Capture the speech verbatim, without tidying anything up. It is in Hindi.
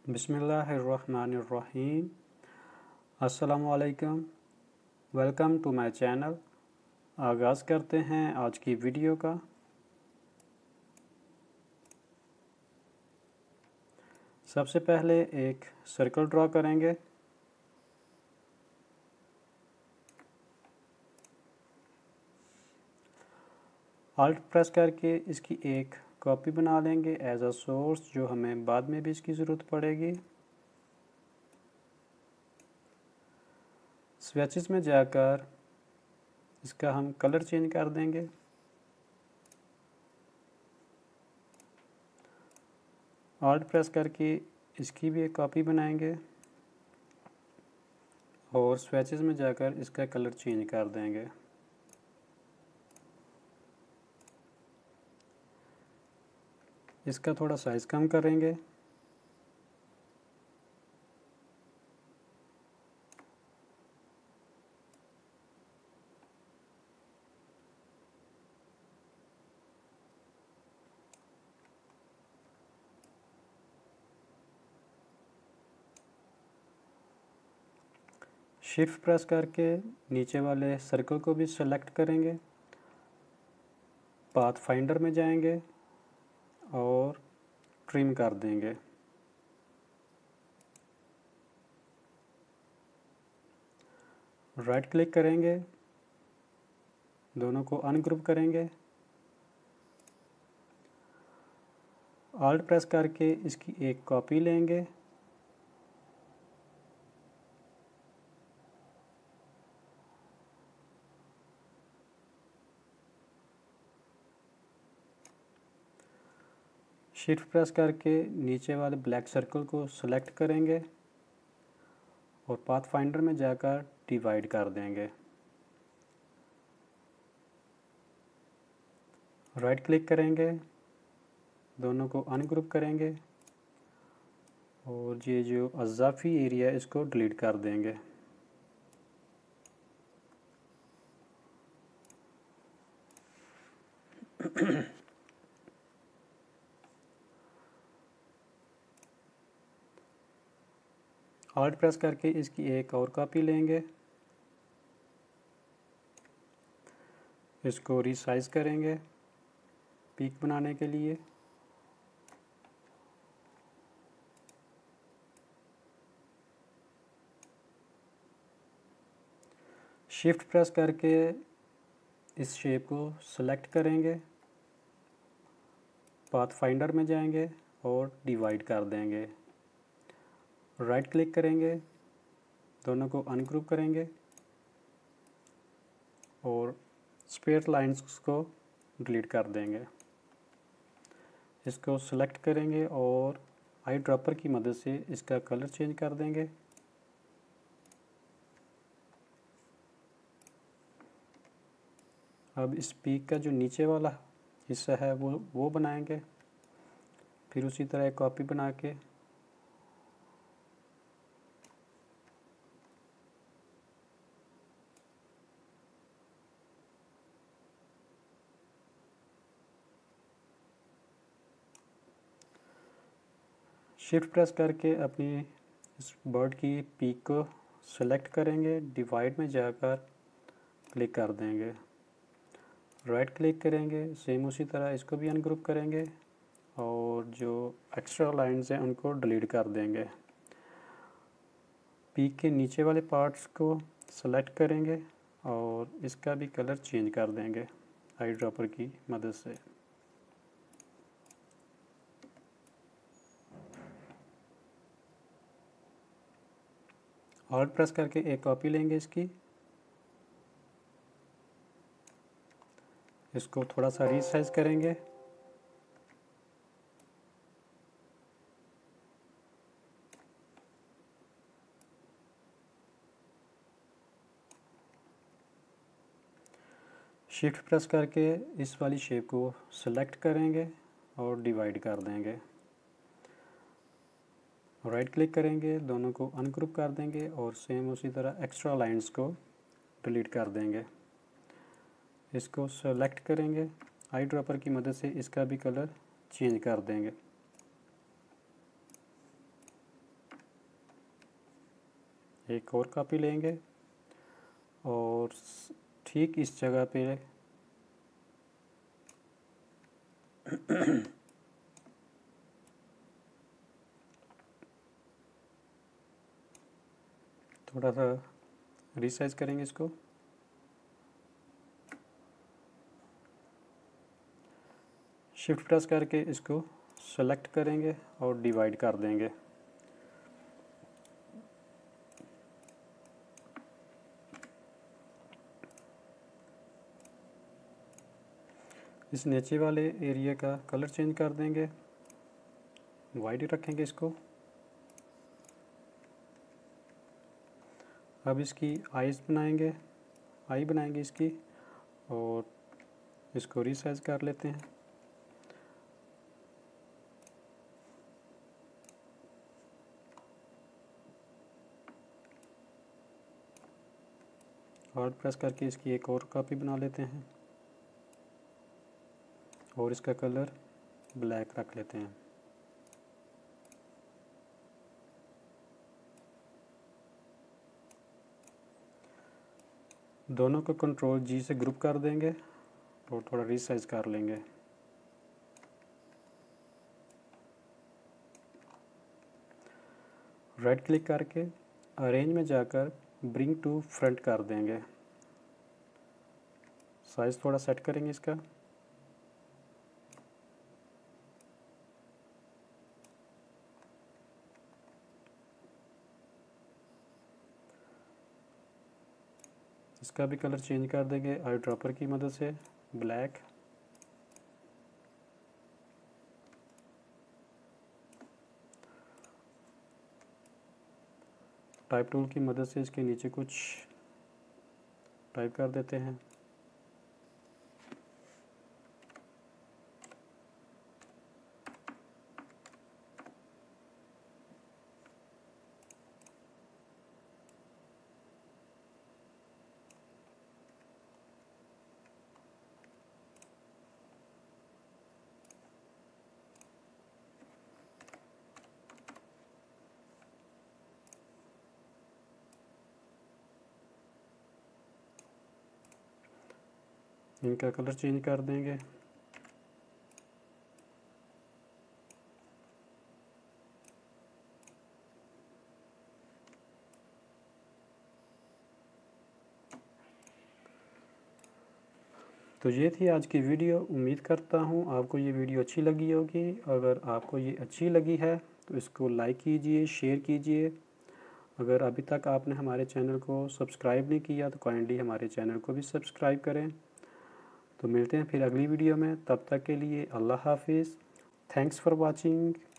बिस्मिल्लाहिर्रहमानिर्रहीम। अस्सलामुअलैकुम। Welcome to my channel. आगाज़ करते हैं आज की वीडियो का। सबसे पहले एक सर्कल ड्रॉ करेंगे। आल्ट प्रेस करके इसकी एक कॉपी बना लेंगे एज अ सोर्स, जो हमें बाद में भी इसकी ज़रूरत पड़ेगी। स्वेचेस में जाकर इसका हम कलर चेंज कर देंगे। आल्ट प्रेस करके इसकी भी एक कॉपी बनाएंगे और स्वेचेस में जाकर इसका कलर चेंज कर देंगे। इसका थोड़ा साइज़ कम करेंगे। शिफ्ट प्रेस करके नीचे वाले सर्कल को भी सेलेक्ट करेंगे। पाथ फाइंडर में जाएंगे और ट्रिम कर देंगे। राइट क्लिक करेंगे, दोनों को अनग्रुप करेंगे। आल्ट प्रेस करके इसकी एक कॉपी लेंगे। शिफ्ट प्रेस करके नीचे वाले ब्लैक सर्कल को सेलेक्ट करेंगे और पाथ फाइंडर में जाकर डिवाइड कर देंगे। राइट क्लिक करेंगे, दोनों को अनग्रुप करेंगे और ये जो अज़ाफ़ी एरिया है इसको डिलीट कर देंगे। आल्ट प्रेस करके इसकी एक और कॉपी लेंगे। इसको रिसाइज करेंगे पीक बनाने के लिए। शिफ्ट प्रेस करके इस शेप को सेलेक्ट करेंगे, पाथ फाइंडर में जाएंगे और डिवाइड कर देंगे। राइट क्लिक करेंगे, दोनों को अनग्रुप करेंगे और स्पेयर लाइंस को डिलीट कर देंगे। इसको सेलेक्ट करेंगे और आई ड्रॉपर की मदद से इसका कलर चेंज कर देंगे। अब इस पीक का जो नीचे वाला हिस्सा है वो वो बनाएंगे। फिर उसी तरह एक कॉपी बना के शिफ्ट प्रेस करके अपनी इस बर्ड की पीक को सेलेक्ट करेंगे। डिवाइड में जाकर क्लिक कर देंगे। राइट क्लिक करेंगे, सेम उसी तरह इसको भी अनग्रुप करेंगे और जो एक्स्ट्रा लाइंस हैं उनको डिलीट कर देंगे। पीक के नीचे वाले पार्ट्स को सेलेक्ट करेंगे और इसका भी कलर चेंज कर देंगे आई ड्रॉपर की मदद से। आल्ट प्रेस करके एक कॉपी लेंगे इसकी। इसको थोड़ा सा रीसाइज करेंगे। शिफ्ट प्रेस करके इस वाली शेप को सेलेक्ट करेंगे और डिवाइड कर देंगे। राइट क्लिक करेंगे, दोनों को अनग्रुप कर देंगे और सेम उसी तरह एक्स्ट्रा लाइंस को डिलीट कर देंगे। इसको सेलेक्ट करेंगे, आई ड्रॉपर की मदद से इसका भी कलर चेंज कर देंगे। एक और कॉपी लेंगे और ठीक इस जगह पे थोड़ा सा रिसाइज करेंगे इसको। शिफ्ट प्रेस करके इसको सेलेक्ट करेंगे और डिवाइड कर देंगे। इस नीचे वाले एरिया का कलर चेंज कर देंगे, वाइट रखेंगे इसको। अब इसकी आईज बनाएंगे, आई बनाएंगे इसकी और इसको रिसाइज कर लेते हैं। हार्ड प्रेस करके इसकी एक और कॉपी बना लेते हैं और इसका कलर ब्लैक रख लेते हैं। दोनों को कंट्रोल जी से ग्रुप कर देंगे और थोड़ा रिसाइज कर लेंगे। राइट क्लिक करके अरेंज में जाकर ब्रिंग टू फ्रंट कर देंगे। साइज थोड़ा सेट करेंगे इसका। इसका भी कलर चेंज कर देंगे आई ड्रॉपर की मदद से, ब्लैक। टाइप टूल की मदद से इसके नीचे कुछ टाइप कर देते हैं। इनका कलर चेंज कर देंगे। तो ये थी आज की वीडियो। उम्मीद करता हूँ आपको ये वीडियो अच्छी लगी होगी। अगर आपको ये अच्छी लगी है तो इसको लाइक कीजिए, शेयर कीजिए। अगर अभी तक आपने हमारे चैनल को सब्सक्राइब नहीं किया तो काइंडली हमारे चैनल को भी सब्सक्राइब करें। तो मिलते हैं फिर अगली वीडियो में, तब तक के लिए अल्लाह हाफिज़। Thanks for watching.